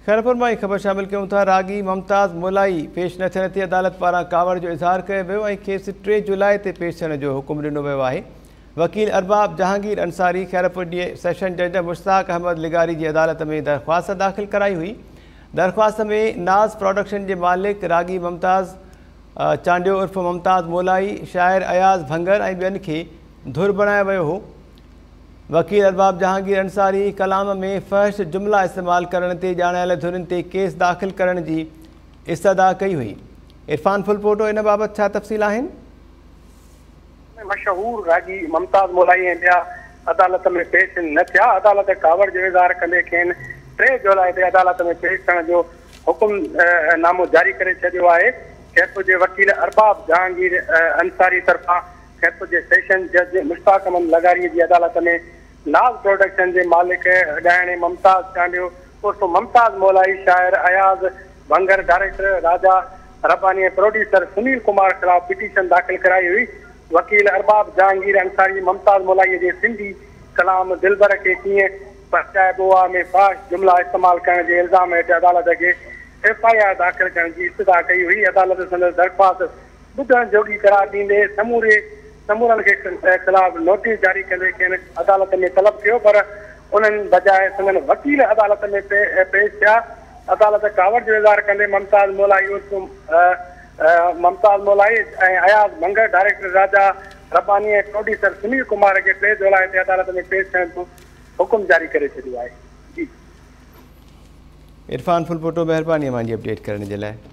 खैरपुर में खबर शामिल क्यों था। रागी मुमताज़ मोलाई पेश न थियण ते अदालत पारां कावड़ जो इज़हार कयो वियो ऐं खेसि 3 जुलाई ते पेश थियण जो हुकुम ॾिनो वियो आहे। वकील अरबाब जहांगीर अंसारी खैरपुर जे सेशन जज मुश्ताक अहमद लिगारी जी अदालत में दरख़्वास्त दाख़िल कराई हुई। दरख़्वास्त में नाज़ प्रोडक्शन जे मालिक रागी मुमताज़ चांडियो उर्फ़ मुमताज़ मोलाई, शाइर अयाज़ भंगर ऐं ॿियनि खे धुर बणायो वियो हो। वकील अरबाब जहांगीर अंसारी कलाम में फ़हश जुमला इस्तेमाल करण ते ॼाणायल धुरनि ते केस दाख़िल करण जी इस्तदा कई हुई। इरफान फुलपोटो इन बाबति छा तफ़सील आहिनि? मशहूर रागी मुमताज़ मोलाई ऐं ॿिया अदालत में पेश न थिया। अदालत कावड़ जो इज़हार कंदे खेनि 3 जुलाई ते अदालत में पेश थियण जो हुकुम नामो जारी करे छॾियो आहे। खैरपुर जे वकील अरबाब जहांगीर अंसारी तरफ़ां खैरपुर जे सेशन जज मुश्ताक अहमद लगारी जी अदालत में नाज़ प्रोडक्शन जे मालिक ॻाइणे मुमताज़ चांडियो उर्फ़ मुमताज़ मोलाई, शाइर अयाज़ भंगर, डायरेक्टर राजा रब्बानी, प्रोड्यूसर सुनील कुमार ख़िलाफ़ पिटीशन दाख़िल कराई हुई। वकील अरबाब जहांगीर अंसारी मुमताज़ मोलाई जे सिंधी कलाम दिलबर के कीअं पहुचाइबो आहे में फ़ाश जुमला इस्तेमाल करण जे इल्ज़ाम हेठि अदालत खे FIR दाख़िल करण जी इस्तदा कई हुई। अदालत संदसि दरख़्वास्त ॿुधण जोगी करार ॾींदे समूरनि खे ख़िलाफ़ नोटिस जारी कंदे खेनि अदालत में तलब कियो, पर उन्हनि बजाए संदन वकील अदालत में पेश थिया। अदालत कावड़ जो इज़हार कंदे मुमताज़ मोलाई ऐं अयाज़ भंगर, डायरेक्टर राजा रब्बानी ऐं प्रोड्यूसर सुनील कुमार खे 3 जुलाई ते अदालत में पेश थियण जो हुकुम जारी करे छॾियो आहे। इरफान फुलपोटो, महिरबानी मुंहिंजी अपडेट करण जे लाइ।